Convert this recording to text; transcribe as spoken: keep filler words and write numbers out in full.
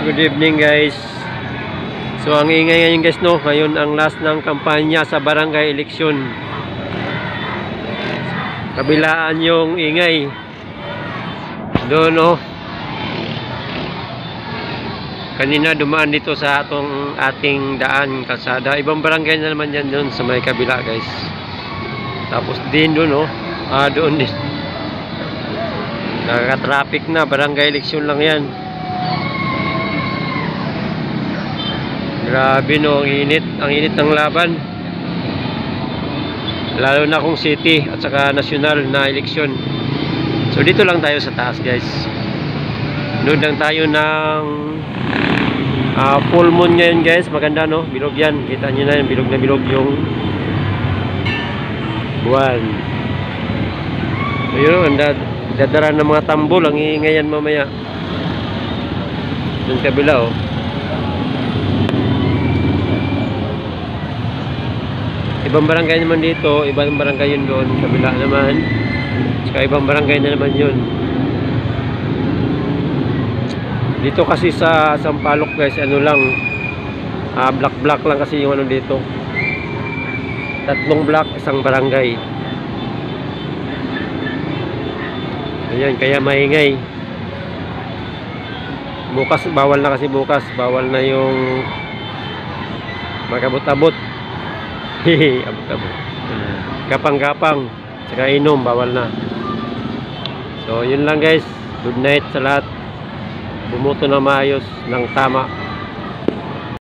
Good evening guys. So ang ingay ngayon guys no, ngayon ang last ng kampanya sa barangay eleksyon. Kabilaan yung ingay. Doon no. Kanina dumaan dito sa atong ating daan kalsada. Ibang barangay na naman yan doon sa may kabila guys. Tapos din doon no. Ah doon din. Nakaka-traffic na, barangay eleksyon lang yan. Grabe no, ang init, ang init ng laban. Lalo na kung city at saka national na eleksyon. So dito lang tayo sa taas guys. Nood lang tayo ng uh, full moon ngayon guys. Maganda no, bilog yan. Kita nyo na yan, bilog na bilog yung buwan. So yun, dadara ng mga tambol. Ang iingay yan mamaya. Yung kabila oh. Ibang barangay naman dito, ibang barangay yun doon, kabila naman. Saka ibang barangay na naman yun. Dito kasi sa Sampaloc guys, ano lang, uh, black black lang kasi yung ano dito. Tatlong block, isang barangay. Ayan, kaya maingay. Bukas, bawal na kasi bukas, bawal na yung magabot-abot. Hehe, abot-abot. Kapang-kapang, saka inom, bawal na. So, yun lang guys. Good night sa lahat. Bumuto na maayos ng tama.